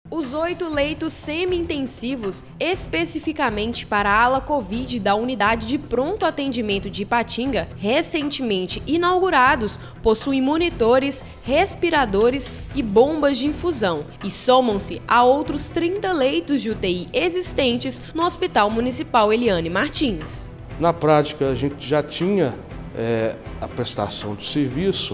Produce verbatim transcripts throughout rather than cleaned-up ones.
Os oito leitos semi-intensivos, especificamente para a ala Covid da Unidade de Pronto Atendimento de Ipatinga, recentemente inaugurados, possuem monitores, respiradores e bombas de infusão e somam-se a outros trinta leitos de U T I existentes no Hospital Municipal Eliane Martins. Na prática, a gente já tinha é, a prestação de serviço,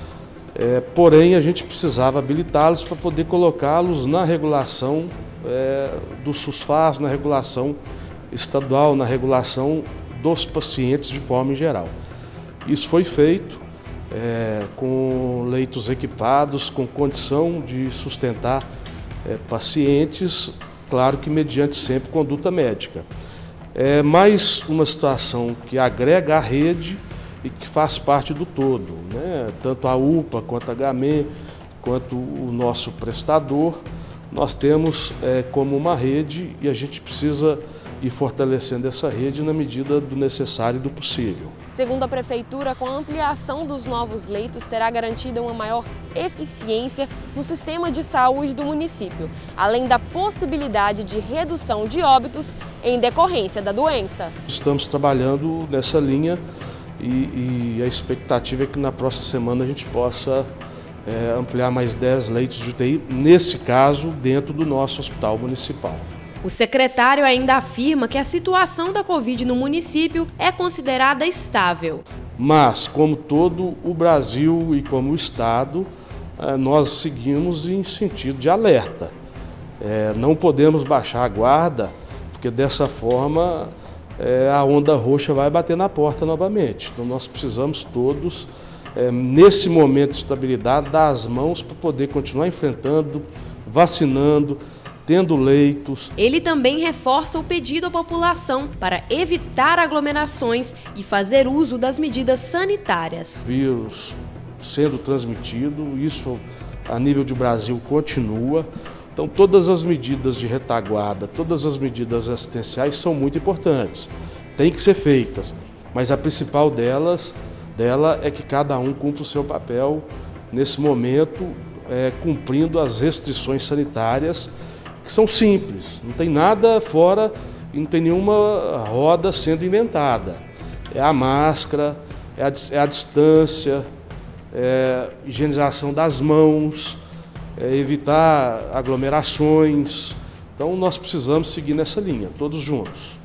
É, porém, a gente precisava habilitá-los para poder colocá-los na regulação é, do SUSFAS, na regulação estadual, na regulação dos pacientes de forma em geral. Isso foi feito é, com leitos equipados, com condição de sustentar é, pacientes, claro que mediante sempre conduta médica. É mais uma situação que agrega à rede e que faz parte do todo, né? Tanto a U P A, quanto a H M E, quanto o nosso prestador, nós temos é, como uma rede e a gente precisa ir fortalecendo essa rede na medida do necessário e do possível. Segundo a Prefeitura, com a ampliação dos novos leitos, será garantida uma maior eficiência no sistema de saúde do município, além da possibilidade de redução de óbitos em decorrência da doença. Estamos trabalhando nessa linha E, e a expectativa é que na próxima semana a gente possa é, ampliar mais dez leitos de U T I, nesse caso, dentro do nosso hospital municipal. O secretário ainda afirma que a situação da Covid no município é considerada estável. Mas, como todo o Brasil e como o Estado, é, nós seguimos em sentido de alerta. É, não podemos baixar a guarda, porque dessa forma É, a onda roxa vai bater na porta novamente. Então nós precisamos todos, é, nesse momento de estabilidade, dar as mãos para poder continuar enfrentando, vacinando, tendo leitos. Ele também reforça o pedido à população para evitar aglomerações e fazer uso das medidas sanitárias. O vírus sendo transmitido, isso a nível de Brasil continua. Então, todas as medidas de retaguarda, todas as medidas assistenciais são muito importantes, têm que ser feitas, mas a principal delas dela é que cada um cumpra o seu papel nesse momento, é, cumprindo as restrições sanitárias, que são simples, não tem nada fora e não tem nenhuma roda sendo inventada. É a máscara, é a, é a distância, é a higienização das mãos, É evitar aglomerações. Então nós precisamos seguir nessa linha, todos juntos.